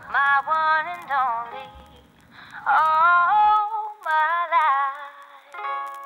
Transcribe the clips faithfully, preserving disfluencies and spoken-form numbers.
my one and only, all my life.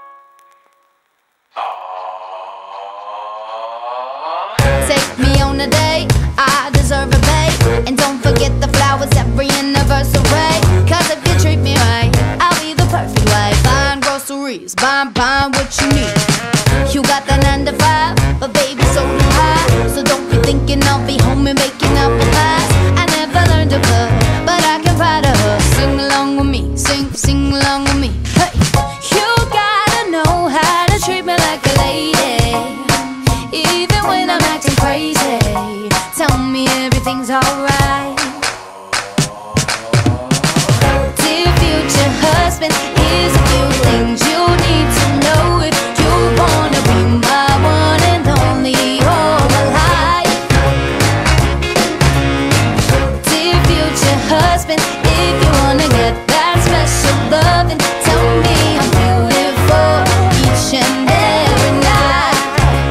Take me on a date, I deserve a babe. And don't forget the flowers every anniversary. Cause if you treat me right, I'll be the perfect wife. Buying groceries, buying, buying what you need. You got that nine to five, but baby so do I. So don't be thinking I'll be home and making up a pies. I never learned to cook, but I can pie to her. Sing along with me, sing, sing along with me. Hey, you gotta know how to treat me like a lady, even when I'm acting crazy. Tell me everything's alright. Dear future husband, here's a few things you need to know if you wanna be my one and only all my life. Dear future husband, if you wanna get that special loving, tell me I'm beautiful each and every night.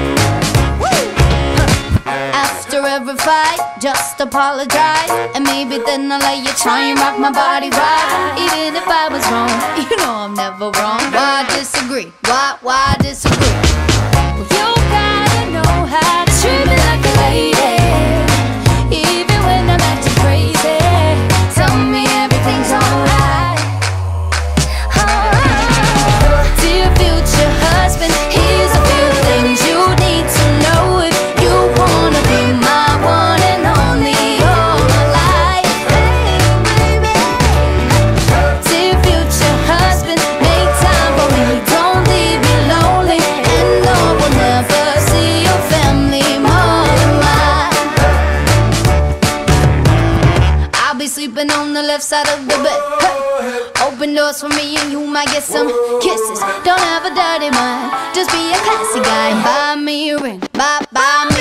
After every fight, just apologize, and maybe then I'll let you try and rock my body right. Even if I was wrong, you know I'm never wrong. Why disagree? Why, why disagree? Well, you gotta know how to treat me like a lady, even when I'm acting crazy. Tell me everything's alright. Alright. Dear future husband, here's a few things you need to know if you wanna be my one and only all my life. Dear future husband, make time for me, don't leave me lonely, and no one never see your family more than mine. I'll be sleeping on the left side of the bed. Hey. Open doors for me and you might get some kisses. Don't have a dirty mind, just be a classy guy and buy me a ring, buy, buy me